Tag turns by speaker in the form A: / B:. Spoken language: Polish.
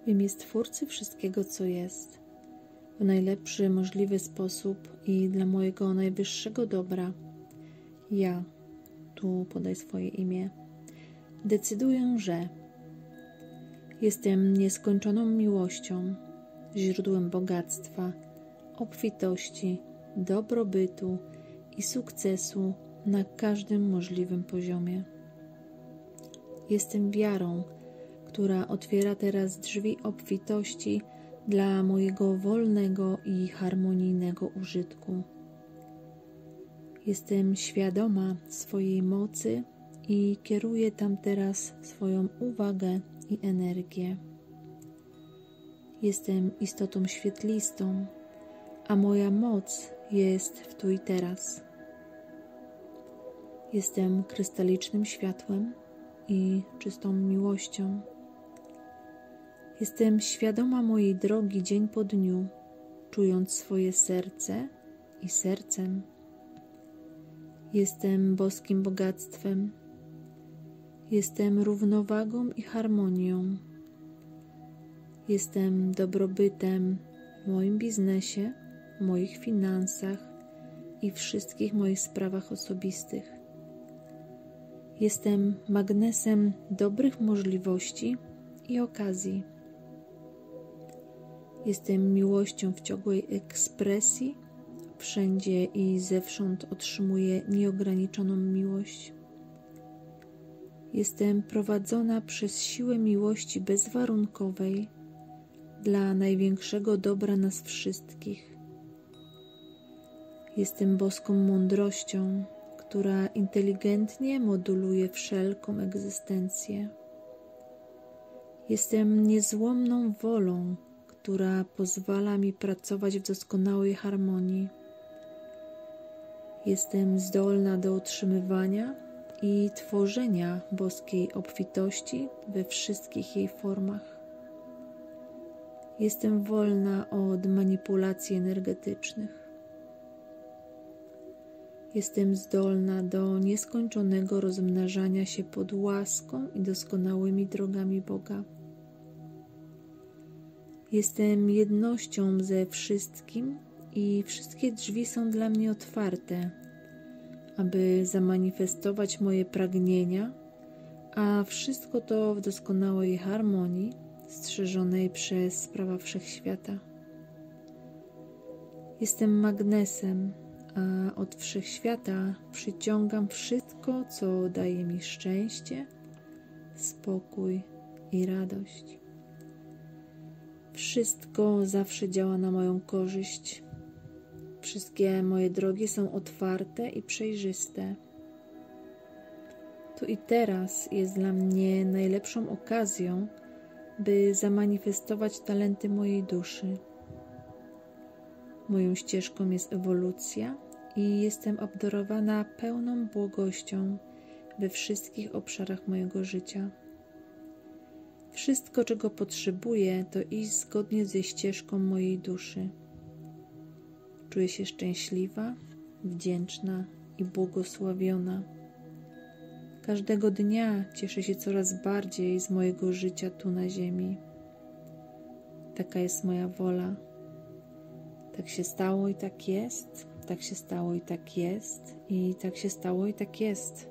A: w imię Stwórcy wszystkiego, co jest, w najlepszy możliwy sposób i dla mojego najwyższego dobra. Ja, tu podaj swoje imię, decyduję, że jestem nieskończoną miłością, źródłem bogactwa, obfitości, dobrobytu i sukcesu na każdym możliwym poziomie. Jestem wiarą, która otwiera teraz drzwi obfitości dla mojego wolnego i harmonijnego użytku. Jestem świadoma swojej mocy i kieruję tam teraz swoją uwagę i energię. Jestem istotą świetlistą, a moja moc jest w tu i teraz. Jestem krystalicznym światłem i czystą miłością. Jestem świadoma mojej drogi dzień po dniu, czując swoje serce i sercem. Jestem boskim bogactwem. Jestem równowagą i harmonią. Jestem dobrobytem w moim biznesie, moich finansach i wszystkich moich sprawach osobistych. Jestem magnesem dobrych możliwości i okazji. Jestem miłością w ciągłej ekspresji. Wszędzie i zewsząd otrzymuję nieograniczoną miłość. Jestem prowadzona przez siłę miłości bezwarunkowej dla największego dobra nas wszystkich. Jestem boską mądrością, która inteligentnie moduluje wszelką egzystencję. Jestem niezłomną wolą, która pozwala mi pracować w doskonałej harmonii. Jestem zdolna do utrzymywania i tworzenia boskiej obfitości we wszystkich jej formach. Jestem wolna od manipulacji energetycznych. Jestem zdolna do nieskończonego rozmnażania się pod łaską i doskonałymi drogami Boga. Jestem jednością ze wszystkim i wszystkie drzwi są dla mnie otwarte, aby zamanifestować moje pragnienia, a wszystko to w doskonałej harmonii, strzeżonej przez prawa wszechświata. Jestem magnesem, a od wszechświata przyciągam wszystko, co daje mi szczęście, spokój i radość. Wszystko zawsze działa na moją korzyść. Wszystkie moje drogi są otwarte i przejrzyste. Tu i teraz jest dla mnie najlepszą okazją, by zamanifestować talenty mojej duszy. Moją ścieżką jest ewolucja i jestem obdarowana pełną błogością we wszystkich obszarach mojego życia. Wszystko, czego potrzebuję, to iść zgodnie ze ścieżką mojej duszy. Czuję się szczęśliwa, wdzięczna i błogosławiona. Każdego dnia cieszę się coraz bardziej z mojego życia tu na ziemi. Taka jest moja wola. Tak się stało i tak jest, tak się stało i tak jest, i tak się stało i tak jest.